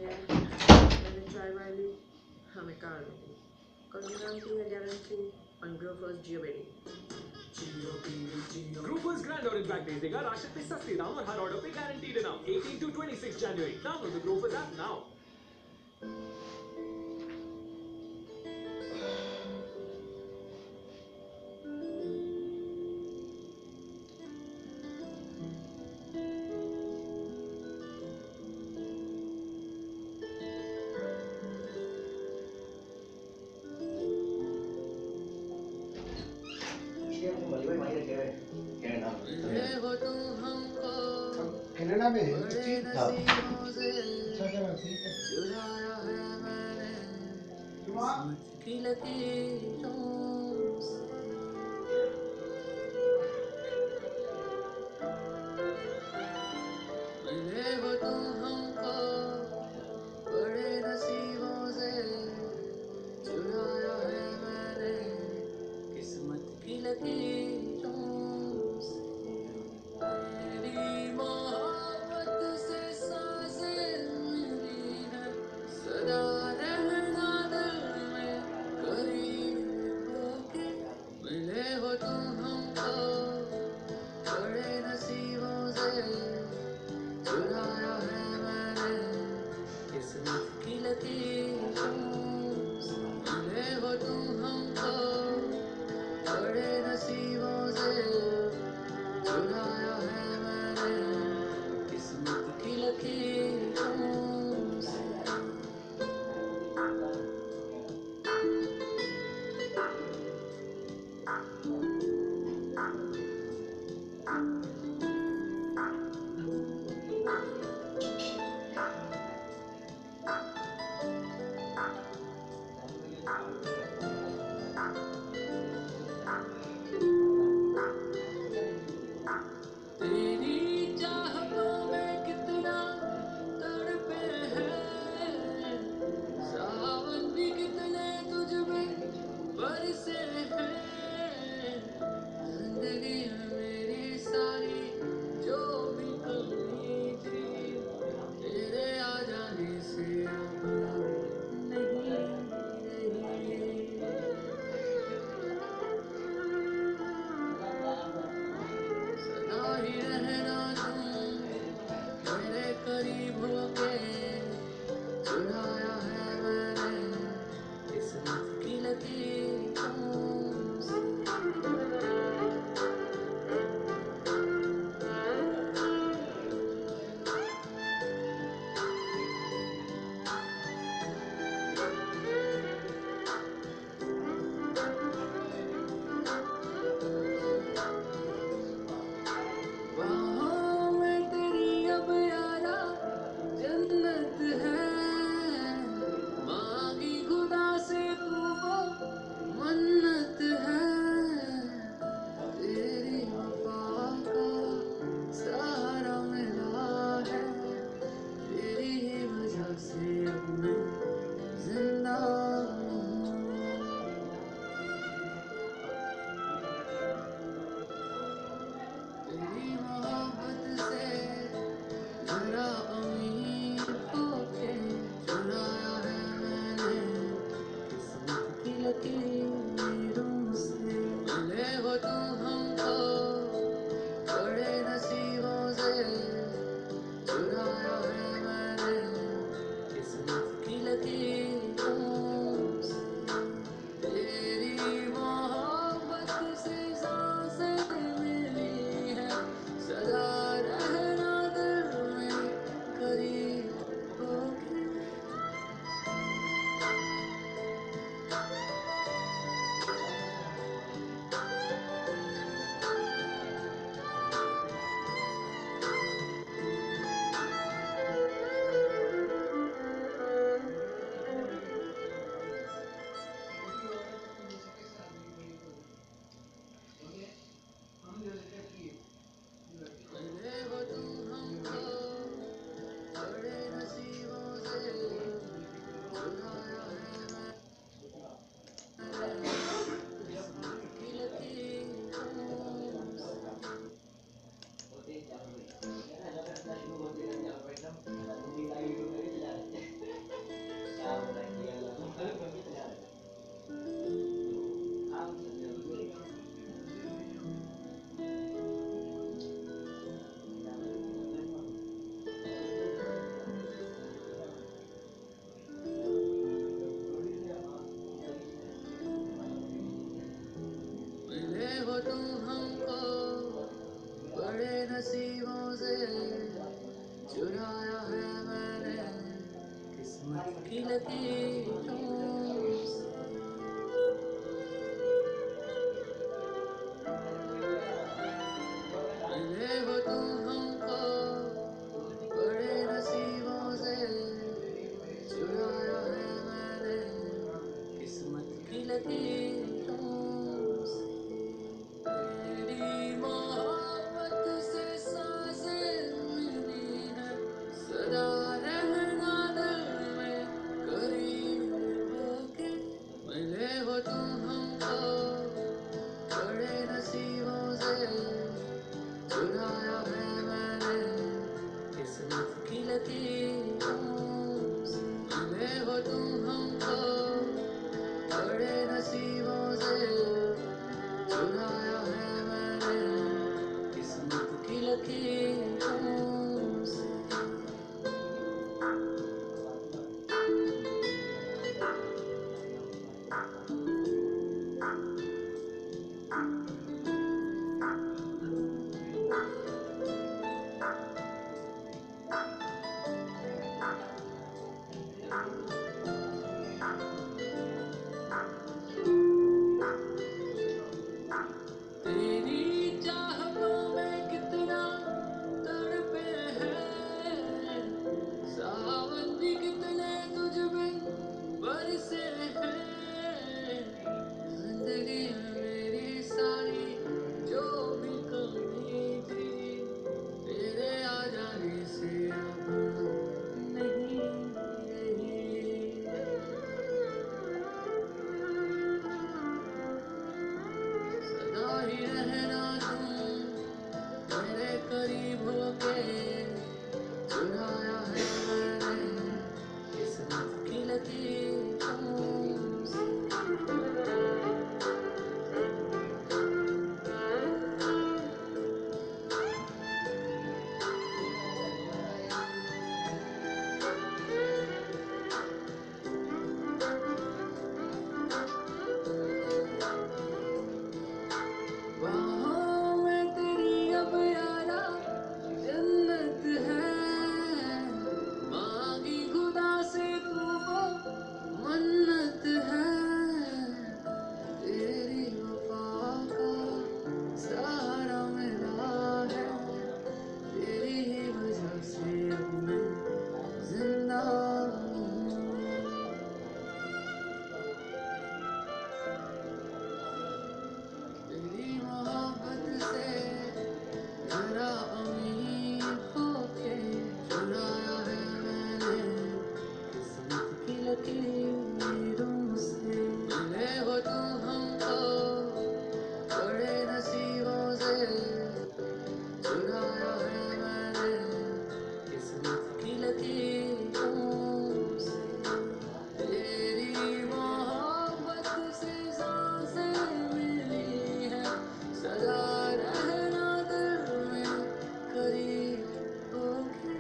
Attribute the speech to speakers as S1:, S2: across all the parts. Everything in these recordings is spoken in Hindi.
S1: है, मैंने चाय वाली हमें कार लगी Continuity है guarantee on Grover's Jewelry.
S2: Grover's Grand और Impact Days देगा राशन पे सस्ते दाम और हर ऑर्डर पे गारंटीड इनाम 18 to 26 January. Download the Grover's app now.
S3: Canada में है तो ठीक था अच्छा चला ठीक है
S1: की लकीरों से। मिले हो तुम हमको बड़े नसीबों से, चुराया है मैंने किस्मत की लकीरों से। तेरी मोहब्बत से सांसें मिली है, सदा रहना दिल में करीब होके। मिले हो तुम हमको बड़े नसीबों से, चुराया है मैंने किस्मत की लकीरों से। मिले हो तुम हमको बड़े नसीबों से, चुराया है मैंने किस्मत की लकीरों से। तेरी चाहतों में कितना तड़पे हैं, सावन भी कितने तुझ बिन बरसे हैं। जिंदगी में मेरी सारी जो भी कमी थी, तेरे आ जाने से अब नहीं रही। सदा ही रहना तुम मेरे करीब होके, चुराया है मैंने किस्मत की लकीरों से। बाहों में तेरी अब यारा जन्नत है, मांगी खुदा से तू वो मन्नत है। तेरी वफा का सहारा मेरा है, तेरी ही वजह से अब मैं जिंदा हूँ। तेरी मोहब्बत से जरा अमीर होके, चुराया है मैंने किस्मत की लकीरों से। मिले हो तुम हमको बड़े नसीबों से, चुराया है मैंने किस्मत की लकीरों से। तेरी मोहब्बत से सांसें मिली है, सदा रहना दिल में करीब होके।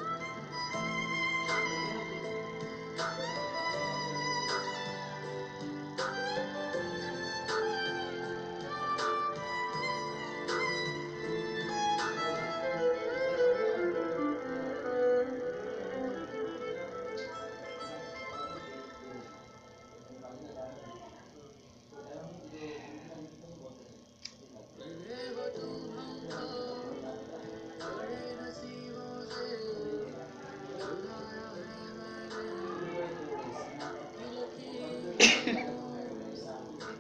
S1: मिले हो तुम हमको बड़े नसीबों से, चुराया है मैंने किस्मत की लकीरों से।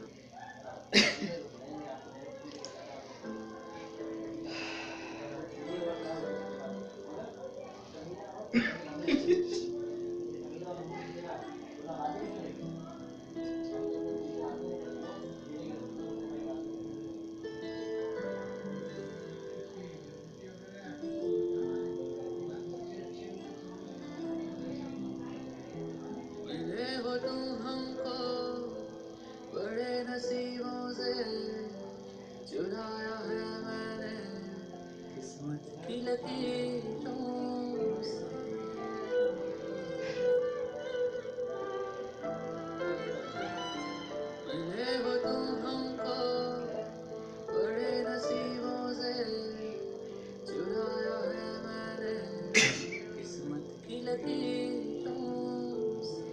S1: मिले हो तुम हमको बड़े नसीबों से, चुराया है मैंने किस्मत की लकीरों से। मिले हो तुम हमको बड़े नसीबों से, चुराया है मैंने किस्मत की लकीरों से।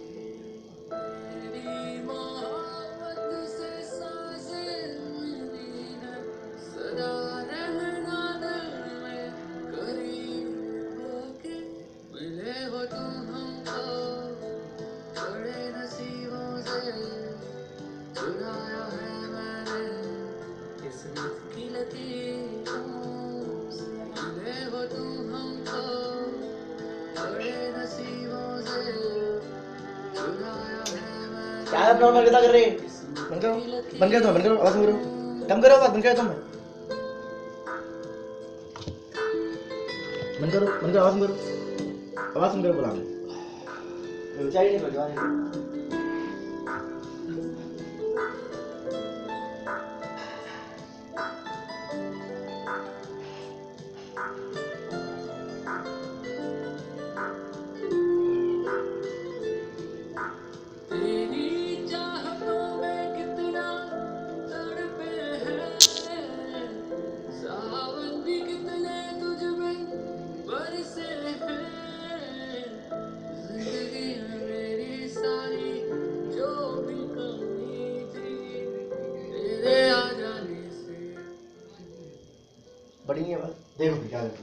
S4: यार नॉर्मल कितना कर रहे हैं? बंद करो, बंद कर दो, बंद करो, आवाज कम करो, कम करो आवाज, बंद कर दो मैं, बंद करो, बंद करो, आवाज कम करो, आवाज कम करो बोला मैं, ऊंचाई नहीं करो, बड़ी नहीं आवाज, देखो क्या है।